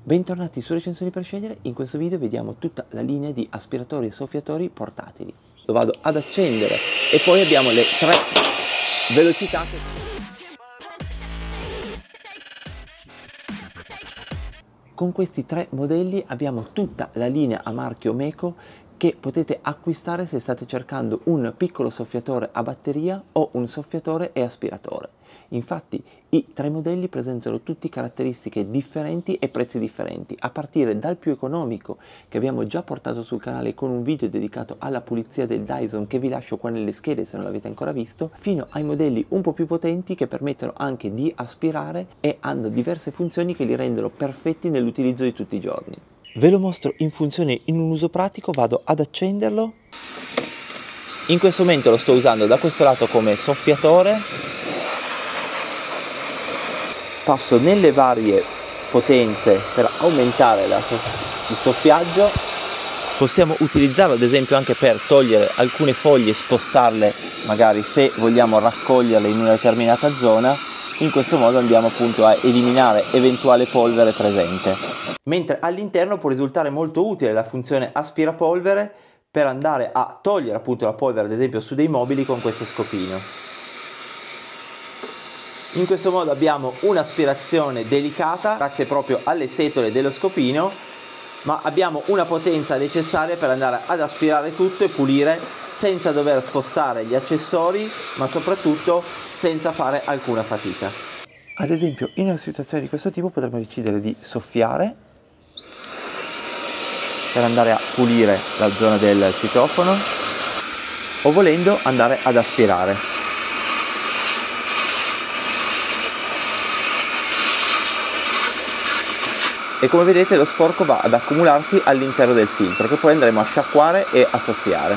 Bentornati su Recensioni per Scegliere. In questo video vediamo tutta la linea di aspiratori e soffiatori portatili. Lo vado ad accendere e poi abbiamo le tre velocità Con questi tre modelli abbiamo tutta la linea a marchio Meco che potete acquistare se state cercando un piccolo soffiatore a batteria o un soffiatore e aspiratore. Infatti i tre modelli presentano tutti caratteristiche differenti e prezzi differenti, a partire dal più economico che abbiamo già portato sul canale con un video dedicato alla pulizia del Dyson che vi lascio qua nelle schede se non l'avete ancora visto, fino ai modelli un po' più potenti che permettono anche di aspirare e hanno diverse funzioni che li rendono perfetti nell'utilizzo di tutti i giorni. Ve lo mostro in funzione in un uso pratico, vado ad accenderlo. In questo momento lo sto usando da questo lato come soffiatore. Passo nelle varie potenze per aumentare il soffiaggio. Possiamo utilizzarlo ad esempio anche per togliere alcune foglie e spostarle, magari se vogliamo raccoglierle in una determinata zona. In questo modo andiamo appunto a eliminare eventuale polvere presente. Mentre all'interno può risultare molto utile la funzione aspirapolvere per andare a togliere appunto la polvere ad esempio su dei mobili con questo scopino. In questo modo abbiamo un'aspirazione delicata grazie proprio alle setole dello scopino, ma abbiamo una potenza necessaria per andare ad aspirare tutto e pulire senza dover spostare gli accessori, ma soprattutto senza fare alcuna fatica. Ad esempio in una situazione di questo tipo potremmo decidere di soffiare per andare a pulire la zona del citofono o volendo andare ad aspirare. E come vedete lo sporco va ad accumularsi all'interno del filtro che poi andremo a sciacquare e a soffiare.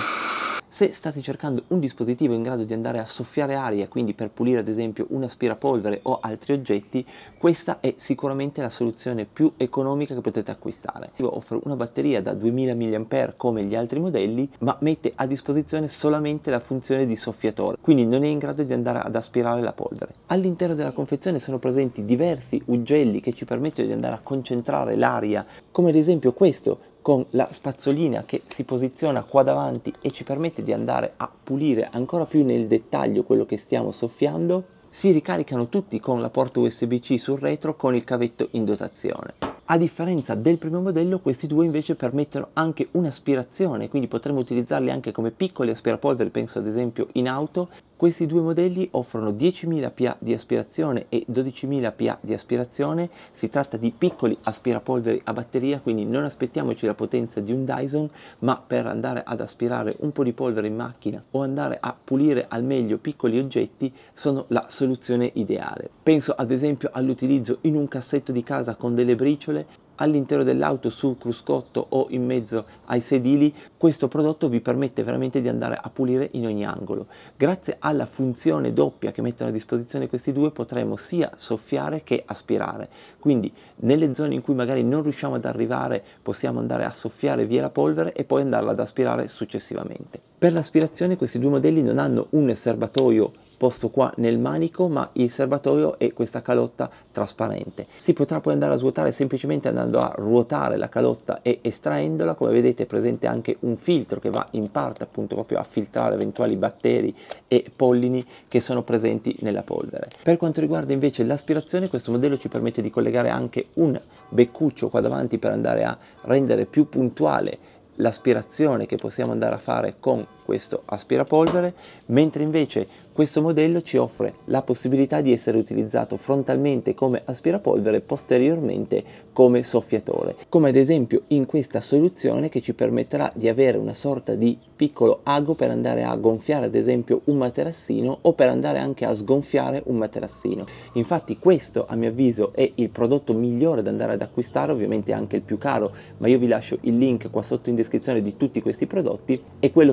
Se state cercando un dispositivo in grado di andare a soffiare aria, quindi per pulire ad esempio un aspirapolvere o altri oggetti, questa è sicuramente la soluzione più economica che potete acquistare. Offre una batteria da 2000 mAh come gli altri modelli, ma mette a disposizione solamente la funzione di soffiatore, quindi non è in grado di andare ad aspirare la polvere. All'interno della confezione sono presenti diversi ugelli che ci permettono di andare a concentrare l'aria, come ad esempio questo, con la spazzolina che si posiziona qua davanti e ci permette di andare a pulire ancora più nel dettaglio quello che stiamo soffiando. Si ricaricano tutti con la porta USB-C sul retro con il cavetto in dotazione. A differenza del primo modello, questi due invece permettono anche un'aspirazione, quindi potremmo utilizzarli anche come piccoli aspirapolvere, penso ad esempio in auto. Questi due modelli offrono 10.000 PA di aspirazione e 12.000 PA di aspirazione. Si tratta di piccoli aspirapolveri a batteria, quindi non aspettiamoci la potenza di un Dyson, ma per andare ad aspirare un po' di polvere in macchina o andare a pulire al meglio piccoli oggetti sono la soluzione ideale. Penso ad esempio all'utilizzo in un cassetto di casa con delle briciole, all'interno dell'auto, sul cruscotto o in mezzo ai sedili. Questo prodotto vi permette veramente di andare a pulire in ogni angolo. Grazie alla funzione doppia che mettono a disposizione questi due potremo sia soffiare che aspirare, quindi nelle zone in cui magari non riusciamo ad arrivare possiamo andare a soffiare via la polvere e poi andarla ad aspirare successivamente. Per l'aspirazione questi due modelli non hanno un serbatoio posto qua nel manico, ma il serbatoio è questa calotta trasparente. Si potrà poi andare a svuotare semplicemente andando a ruotare la calotta e estraendola. Come vedete è presente anche un filtro che va in parte appunto proprio a filtrare eventuali batteri e pollini che sono presenti nella polvere. Per quanto riguarda invece l'aspirazione, questo modello ci permette di collegare anche un beccuccio qua davanti per andare a rendere più puntuale l'aspirazione che possiamo andare a fare con questo aspirapolvere, mentre invece questo modello ci offre la possibilità di essere utilizzato frontalmente come aspirapolvere e posteriormente come soffiatore, come ad esempio in questa soluzione che ci permetterà di avere una sorta di piccolo ago per andare a gonfiare ad esempio un materassino o per andare anche a sgonfiare un materassino. Infatti questo a mio avviso è il prodotto migliore da andare ad acquistare, ovviamente anche il più caro, ma io vi lascio il link qua sotto in descrizione di tutti questi prodotti. È quello che ci permette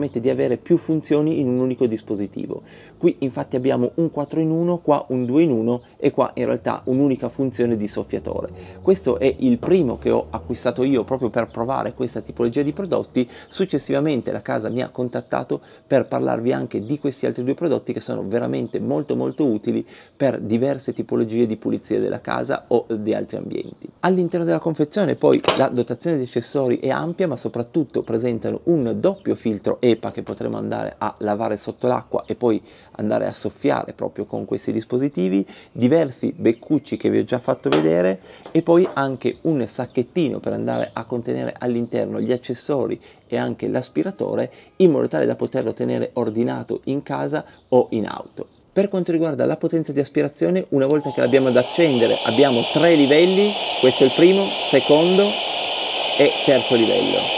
permette di avere più funzioni in un unico dispositivo. Qui infatti abbiamo un 4 in 1, qua un 2 in 1 e qua in realtà un'unica funzione di soffiatore. Questo è il primo che ho acquistato io proprio per provare questa tipologia di prodotti. Successivamente la casa mi ha contattato per parlarvi anche di questi altri due prodotti che sono veramente molto utili per diverse tipologie di pulizia della casa o di altri ambienti. All'interno della confezione poi la dotazione di accessori è ampia, ma soprattutto presentano un doppio filtro EPA che potremo andare a lavare sotto l'acqua e poi andare a soffiare proprio con questi dispositivi, diversi beccucci che vi ho già fatto vedere e poi anche un sacchettino per andare a contenere all'interno gli accessori e anche l'aspiratore, in modo tale da poterlo tenere ordinato in casa o in auto. Per quanto riguarda la potenza di aspirazione, una volta che l'abbiamo ad accendere abbiamo 3 livelli, questo è il primo, secondo e terzo livello.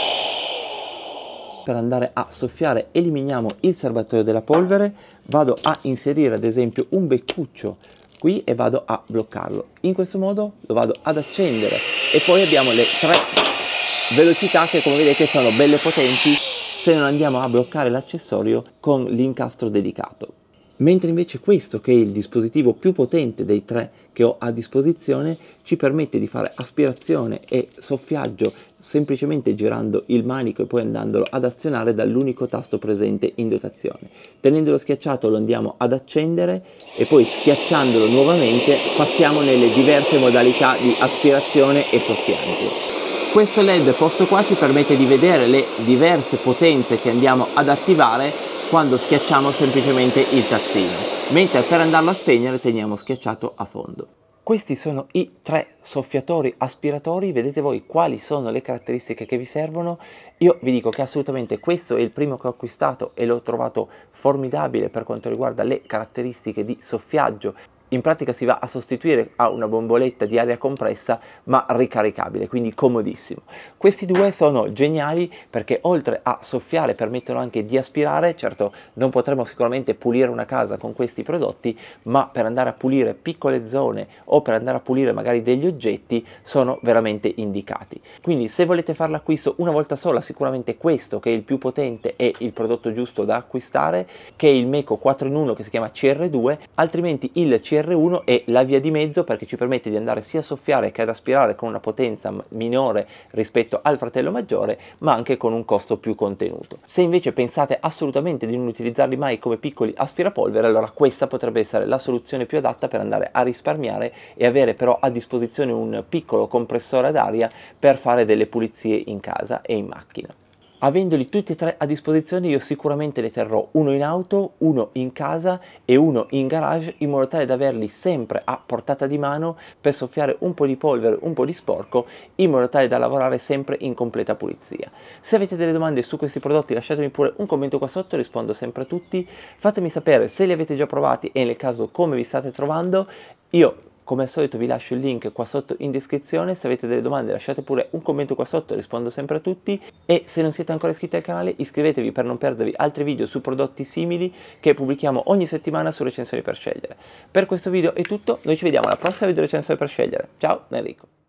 Per andare a soffiare eliminiamo il serbatoio della polvere, vado a inserire ad esempio un beccuccio qui e vado a bloccarlo. In questo modo lo vado ad accendere e poi abbiamo le 3 velocità che come vedete sono belle potenti se non andiamo a bloccare l'accessorio con l'incastro dedicato. Mentre invece questo, che è il dispositivo più potente dei 3 che ho a disposizione, ci permette di fare aspirazione e soffiaggio semplicemente girando il manico e poi andandolo ad azionare dall'unico tasto presente in dotazione. Tenendolo schiacciato lo andiamo ad accendere e poi schiacciandolo nuovamente passiamo nelle diverse modalità di aspirazione e soffiaggio. Questo LED posto qua ci permette di vedere le diverse potenze che andiamo ad attivare quando schiacciamo semplicemente il tastino, mentre per andarlo a spegnere teniamo schiacciato a fondo. Questi sono i 3 soffiatori aspiratori, vedete voi quali sono le caratteristiche che vi servono. Io vi dico che assolutamente questo è il primo che ho acquistato e l'ho trovato formidabile per quanto riguarda le caratteristiche di soffiaggio. In pratica si va a sostituire a una bomboletta di aria compressa ma ricaricabile, quindi comodissimo. Questi due sono geniali perché oltre a soffiare permettono anche di aspirare. Certo, non potremo sicuramente pulire una casa con questi prodotti, ma per andare a pulire piccole zone o per andare a pulire magari degli oggetti sono veramente indicati. Quindi se volete fare l'acquisto una volta sola, sicuramente questo, che è il più potente, è il prodotto giusto da acquistare, che è il Meco 4 in 1 che si chiama CR2, altrimenti il CR1 è la via di mezzo perché ci permette di andare sia a soffiare che ad aspirare con una potenza minore rispetto al fratello maggiore, ma anche con un costo più contenuto. Se invece pensate assolutamente di non utilizzarli mai come piccoli aspirapolvere, allora questa potrebbe essere la soluzione più adatta per andare a risparmiare e avere però a disposizione un piccolo compressore ad aria per fare delle pulizie in casa e in macchina. Avendoli tutti e 3 a disposizione io sicuramente ne terrò uno in auto, uno in casa e uno in garage, in modo tale da averli sempre a portata di mano per soffiare un po' di polvere, un po' di sporco, in modo tale da lavorare sempre in completa pulizia. Se avete delle domande su questi prodotti lasciatemi pure un commento qua sotto, rispondo sempre a tutti. Fatemi sapere se li avete già provati e nel caso come vi state trovando. Io come al solito vi lascio il link qua sotto in descrizione, se avete delle domande lasciate pure un commento qua sotto, rispondo sempre a tutti, e se non siete ancora iscritti al canale iscrivetevi per non perdervi altri video su prodotti simili che pubblichiamo ogni settimana su Recensioni per Scegliere. Per questo video è tutto, noi ci vediamo alla prossima video recensione per scegliere. Ciao da Enrico!